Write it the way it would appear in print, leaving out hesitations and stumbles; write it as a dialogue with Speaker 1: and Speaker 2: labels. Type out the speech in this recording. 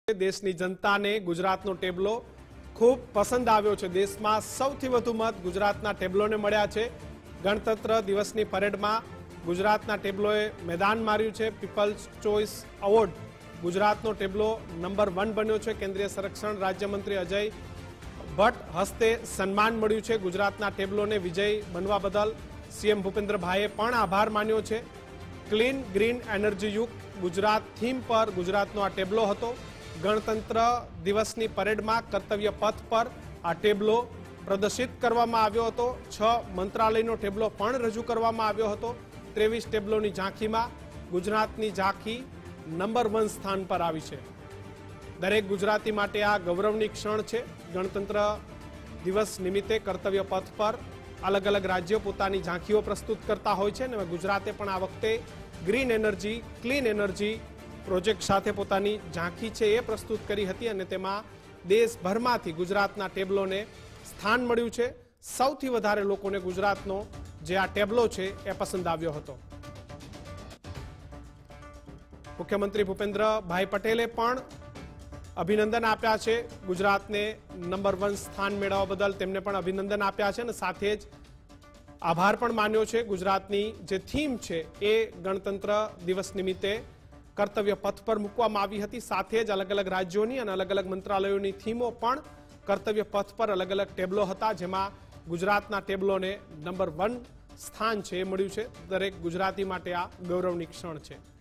Speaker 1: દેશની જનતાને ગુજરાતનો ટેબલો ખૂબ પસંદ આવ્યો છે। દેશમાં સૌથી વધુ મત ગુજરાતના ટેબલોને મળ્યા છે। ગણતંત્ર દિવસની પરેડમાં ગુજરાતના ટેબલોએ મેદાન માર્યું છે। પીપલ્સ ચોઇસ એવોર્ડ ગુજરાતનો ટેબલો નંબર 1 બન્યો છે। કેન્દ્રીય સંરક્ષણ રાજ્યમંત્રી અજય ભટ્ટ હસ્તે સન્માન મળ્યું છે। ગુજરાતના ટેબલોને વિજય બનવા બદલ સીએમ ભૂપેન્દ્રભાઈએ પણ આભાર માન્યો છે। ક્લીન ગ્રીન એનર્જી યુક્ત ગુજરાત થીમ પર ગુજરાતનો આ ટેબલો હતો। ગણતંત્ર દિવસની પરેડમાં કર્તવ્ય પથ પર આ ટેબલો પ્રદર્શિત કરવામાં આવ્યો હતો। 6 મંત્રાલયનો ટેબલો પણ રજૂ કરવામાં આવ્યો હતો। 23 ટેબલોની ઝાંખીમાં ગુજરાતની ઝાંખી નંબર 1 સ્થાન પર આવી છે। દરેક ગુજરાતી માટે આ ગૌરવની ક્ષણ છે। ગણતંત્ર દિવસ નિમિત્તે કર્તવ્ય પથ પર અલગ અલગ રાજ્યો પોતાની ઝાંખીઓ પ્રસ્તુત કરતા હોય છે અને ગુજરાતે પણ આ વખતે green energy clean energy project સાથે પોતાની ઝાંખી છે એ પ્રસ્તુત કરી હતી અને તેમાં દેશભરમાંથી ગુજરાતના ટેબલોને સ્થાન મળ્યું છે। સૌથી વધારે લોકોને ગુજરાતનો જે આ ટેબલો છે એ પસંદ આવ્યો હતો। મુખ્યમંત્રી ભૂપેન્દ્રભાઈ પટેલે પણ અભિનંદન આપ્યા છે। ગુજરાતને નંબર 1 સ્થાન મેળવવા બદલ તેમને પણ અભિનંદન આપ્યા છે અને સાથે જ આભાર પણ માન્યો છે। ગુજરાતની જે થીમ છે એ ગણતંત્ર દિવસ નિમિત્તે કર્તવ્ય પથ પર મૂકવામાં આવી હતી। સાથે જ અલગ અલગ રાજ્યોની અને અલગ અલગ મંત્રાલયોની થીમો પણ કર્તવ્ય પથ પર અલગ અલગ ટેબલો હતા, જેમાં ગુજરાતના ટેબલોને નંબર 1 સ્થાન છે એ મળ્યું છે। દરેક ગુજરાતી માટે આ ગૌરવની ક્ષણ છે।